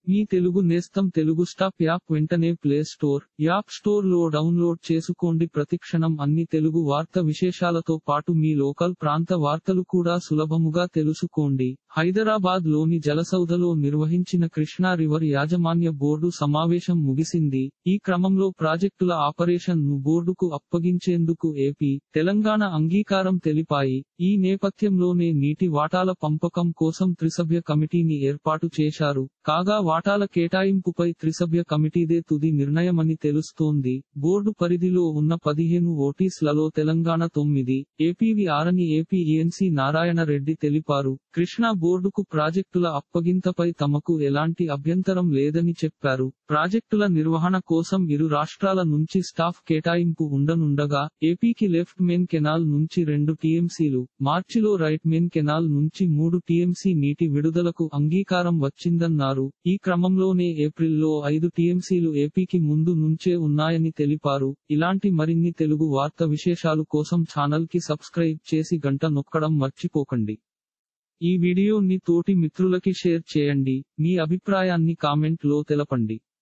మీ తెలుగు నేస్తం Telugu stop app వెంటనే play store, app store లో డౌన్లోడ్ చేసుకోండి. ప్రతిక్షణం అన్ని తెలుగు వార్త విశేషాలతో పాటు మీ లోకల్ ప్రాంత వార్తలు కూడా సులభముగా తెలుసుకోండి. హైదరాబాద్ లోని జలసౌధలో నిర్వహించిన కృష్ణా రివర్ యాజమాన్య బోర్డు సమావేశం ముగిసింది. ఈ క్రమంలో ప్రాజెక్టుల ఆపరేషన్ ను బోర్డుకు అప్పగించేందుకు ఏపీ, తెలంగాణ అంగీకారం తెలిపాయి. ఈ నేపథ్యంలోనే నీటి వాటాల పంపకం కోసం త్రిసభ్య కమిటీని ఏర్పాటు చేశారు. కాగా వాటాల కేటాయింపుపై త్రిసభ్య కమిటీదే తుది నిర్ణయమని తెలుస్తోంది. బోర్డు పరిధిలో ఉన్న 15 ఓటీస్లలో తెలంగాణ 9, ఏపీవి 6అని ఏపీ ఈఎన్సీ నారాయణ రెడ్డి తెలిపారు. కృష్ణా బోర్డుకు ప్రాజెక్టుల అప్పగింతపై తమకు ఎలాంటి అభ్యంతరం లేదని చెప్పారు. ప్రాజెక్టుల నిర్వహణ కోసం ఇరు రాష్ట్రాల నుంచి స్టాఫ్ కేటాయింపు ఉండనుండగా, ఏపీకి లెఫ్ట్ మెయిన్ కెనాల్ నుంచి 2 టీఎంసీలు, మార్చిలో రైట్ మెయిన్ కెనాల్ నుంచి 3 టీఎంసీ నీటి విడుదలకు అంగీకారం వచ్చిందన్నారు. ఈ క్రమంలోనే ఏప్రిల్లో 5 టీఎంసీలు ఏపీకి ముందు నుంచే ఉన్నాయని తెలిపారు. ఇలాంటి మరిన్ని తెలుగు వార్త విశేషాలు కోసం ఛానల్ కి సబ్స్క్రైబ్ చేసి గంట నొక్కడం మర్చిపోకండి. ఈ వీడియోని తోటి మిత్రులకి షేర్ చేయండి. మీ అభిప్రాయాన్ని కామెంట్ లో తెలపండి.